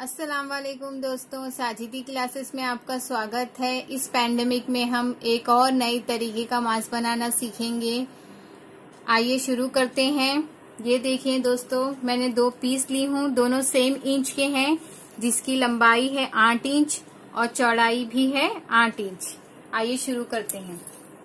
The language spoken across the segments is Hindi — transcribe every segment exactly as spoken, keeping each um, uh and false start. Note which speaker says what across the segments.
Speaker 1: अस्सलाम वालेकुम दोस्तों, साजिदी क्लासेस में आपका स्वागत है। इस पैंडेमिक में हम एक और नई तरीके का मास्क बनाना सीखेंगे। आइए शुरू करते हैं। ये देखिए दोस्तों, मैंने दो पीस ली हूँ, दोनों सेम इंच के हैं, जिसकी लंबाई है आठ इंच और चौड़ाई भी है आठ इंच। आइए शुरू करते हैं।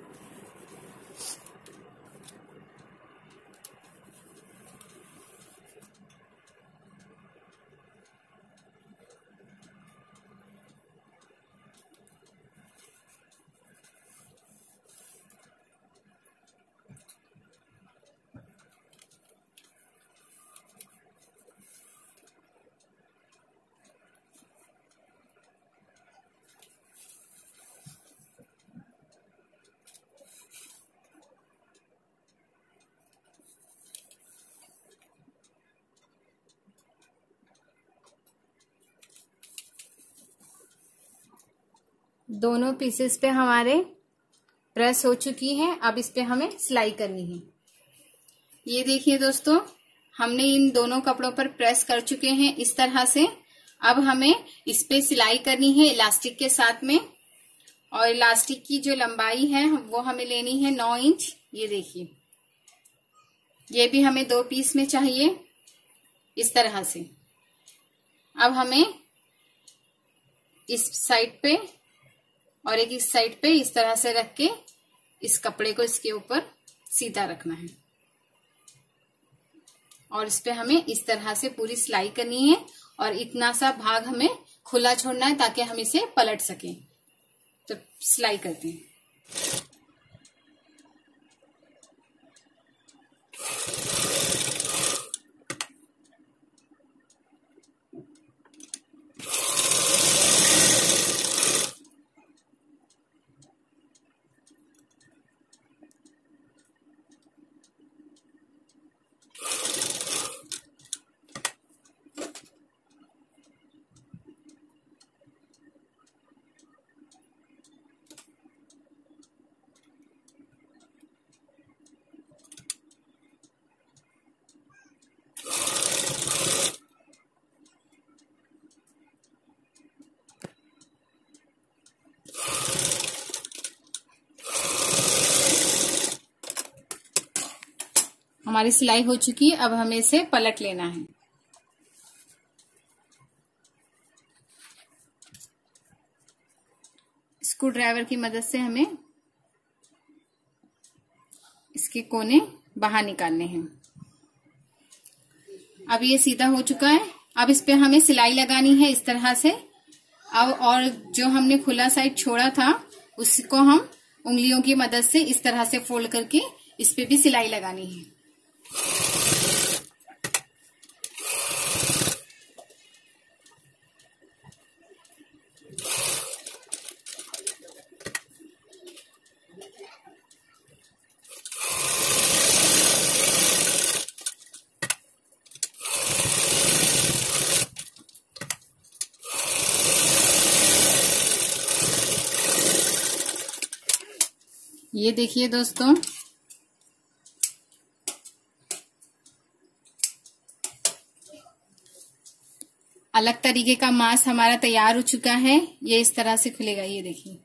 Speaker 1: दोनों पीसेस पे हमारे प्रेस हो चुकी है। अब इस पे हमें सिलाई करनी है। ये देखिए दोस्तों, हमने इन दोनों कपड़ों पर प्रेस कर चुके हैं इस तरह से। अब हमें इस पे सिलाई करनी है इलास्टिक के साथ में, और इलास्टिक की जो लंबाई है वो हमें लेनी है नौ इंच। ये देखिए, ये भी हमें दो पीस में चाहिए इस तरह से। अब हमें इस साइड पे और एक इस साइड पे इस तरह से रख के इस कपड़े को इसके ऊपर सीधा रखना है, और इस पे हमें इस तरह से पूरी सिलाई करनी है, और इतना सा भाग हमें खुला छोड़ना है ताकि हम इसे पलट सकें। तो सिलाई करते हैं। हमारी सिलाई हो चुकी है। अब हमें इसे पलट लेना है। स्क्रू ड्राइवर की मदद से हमें इसके कोने बाहर निकालने हैं। अब ये सीधा हो चुका है। अब इस पे हमें सिलाई लगानी है इस तरह से। अब और जो हमने खुला साइड छोड़ा था उसको हम उंगलियों की मदद से इस तरह से फोल्ड करके इस पे भी सिलाई लगानी है। ये देखिए दोस्तों, अलग तरीके का मास्क हमारा तैयार हो चुका है। ये इस तरह से खुलेगा। ये देखिए,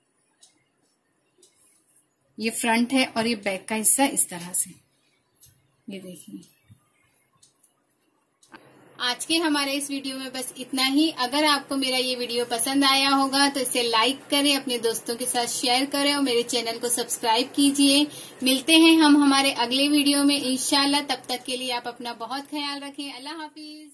Speaker 1: ये फ्रंट है और ये बैक का हिस्सा इस तरह से। ये देखिए, आज के हमारे इस वीडियो में बस इतना ही। अगर आपको मेरा ये वीडियो पसंद आया होगा तो इसे लाइक करें, अपने दोस्तों के साथ शेयर करें और मेरे चैनल को सब्सक्राइब कीजिए। मिलते हैं हम हमारे अगले वीडियो में इंशाल्लाह। तब तक के लिए आप अपना बहुत ख्याल रखें। अल्लाह हाफिज।